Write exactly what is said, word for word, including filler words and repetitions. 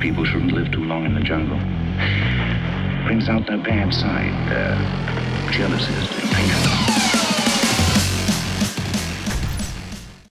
people shouldn't live too long in the jungle. Brings out their bad side, their jealousies, their impatience.